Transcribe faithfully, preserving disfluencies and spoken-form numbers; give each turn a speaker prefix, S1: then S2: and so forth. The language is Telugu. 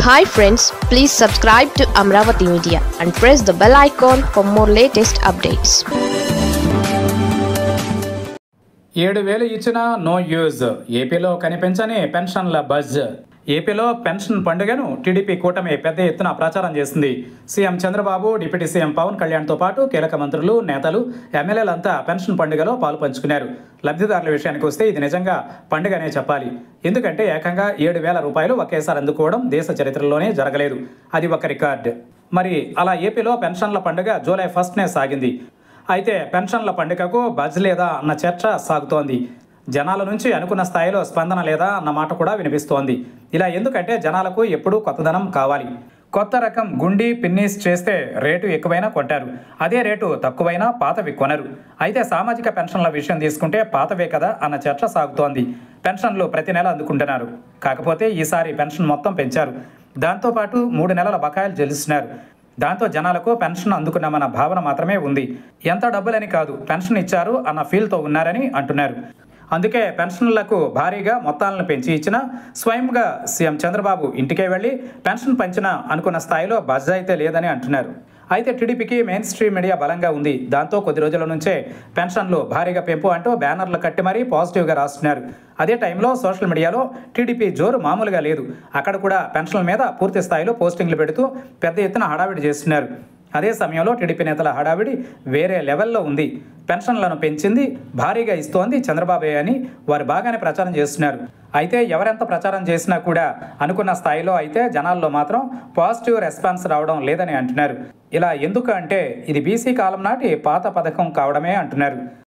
S1: Hi friends, please subscribe to Amravati Media and press the bell icon for more latest updates.
S2: ఏడు వేలు ఇచ్చినా నో యూజ్. ఏపీలో కనిపించని పెన్షన్ల బజ్. ఏపీలో పెన్షన్ పండుగను టీడీపీ కూటమి పెద్ద ఎత్తున ప్రచారం చేసింది. CM Chandrababu, deputy CM Pawan కళ్యాణ్తో పాటు కీలక మంత్రులు, నేతలు, ఎమ్మెల్యేలంతా పెన్షన్ పండుగలో పాలు పంచుకున్నారు. లబ్ధిదారుల విషయానికి వస్తే ఇది నిజంగా పండుగనే చెప్పాలి. ఎందుకంటే ఏకంగా ఏడు వేల రూపాయలు ఒకేసారి అందుకోవడం దేశ చరిత్రలోనే జరగలేదు. అది ఒక రికార్డ్. మరి అలా ఏపీలో పెన్షన్ల పండుగ జూలై ఫస్ట్నే సాగింది. అయితే పెన్షన్ల పండుగకు బజ్ లేదా అన్న చర్చ సాగుతోంది. జనాల నుంచి అనుకున్న స్థాయిలో స్పందన లేదా అన్న మాట కూడా వినిపిస్తోంది. ఇలా ఎందుకంటే జనాలకు ఎప్పుడూ కొత్తదనం కావాలి. కొత్త రకం గుండి పిన్నీస్ చేస్తే రేటు ఎక్కువైనా కొంటారు. అదే రేటు తక్కువైనా పాతవి కొనరు. అయితే సామాజిక పెన్షన్ల విషయం తీసుకుంటే పాతవే కదా అన్న చర్చ సాగుతోంది. పెన్షన్లు ప్రతి నెల అందుకుంటున్నారు. కాకపోతే ఈసారి పెన్షన్ మొత్తం పెంచారు. దాంతోపాటు మూడు నెలల బకాయిలు చెల్లిస్తున్నారు. దాంతో జనాలకు పెన్షన్ అందుకున్నామన్న భావన మాత్రమే ఉంది. ఎంత డబ్బులని కాదు, పెన్షన్ ఇచ్చారు అన్న ఫీల్తో ఉన్నారని అంటున్నారు. అందుకే పెన్షన్లకు భారీగా మొత్తాలను పెంచి ఇచ్చిన స్వయంగా సీఎం చంద్రబాబు ఇంటికే వెళ్ళి పెన్షన్ పంచినా అనుకున్న స్థాయిలో బజ్ అయితే లేదని అంటున్నారు. అయితే టీడీపీకి మెయిన్ స్ట్రీమ్ మీడియా బలంగా ఉంది. దాంతో కొద్ది రోజుల నుంచే పెన్షన్లు భారీగా పెంపు అంటూ బ్యానర్లు కట్టి మరీ పాజిటివ్గా రాస్తున్నారు. అదే టైంలో సోషల్ మీడియాలో టీడీపీ జోరు మామూలుగా లేదు. అక్కడ కూడా పెన్షన్ల మీద పూర్తి స్థాయిలో పోస్టింగ్లు పెడుతూ పెద్ద ఎత్తున హడావిడి చేస్తున్నారు. అదే సమయంలో టీడీపీ నేతల హడావిడి వేరే లెవెల్లో ఉంది. పెన్షన్లను పెంచింది, భారీగా ఇస్తోంది చంద్రబాబే అని వారు బాగానే ప్రచారం చేస్తున్నారు. అయితే ఎవరెంత ప్రచారం చేసినా కూడా అనుకున్న స్థాయిలో అయితే జనాల్లో మాత్రం పాజిటివ్ రెస్పాన్స్ రావడం లేదని అంటున్నారు. ఇలా ఎందుకు అంటే ఇది బీసీ కాలం నాటి పాత పథకం కావడమే అంటున్నారు.